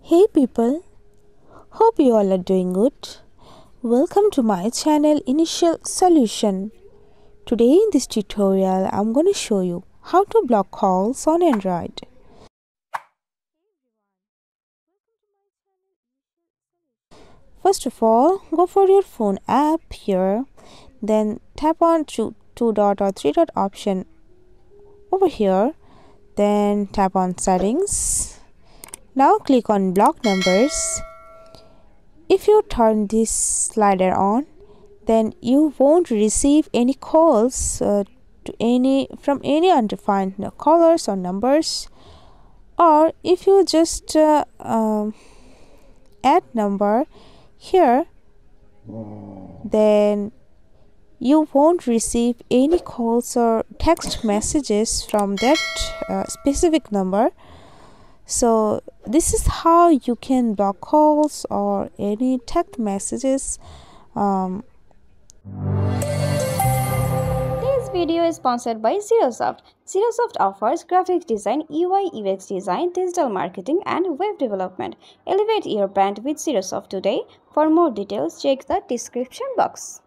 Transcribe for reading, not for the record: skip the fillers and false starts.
Hey people, hope you all are doing good. Welcome to my channel Initial Solution. Today in this tutorial I'm going to show you how to block calls on Android. First of all, go for your phone app here, then tap on two dot or three dot option over here, then tap on settings. Now click on block numbers. If you turn this slider on, then you won't receive any calls from any undefined callers or numbers. Or if you just add number here, then you won't receive any calls or text messages from that specific number. So this is how you can block calls or any text messages. This video is sponsored by Zerosoft. Zerosoft offers graphic design, UI UX design, digital marketing and web development. Elevate your brand with Zerosoft today. For more details, check the description box.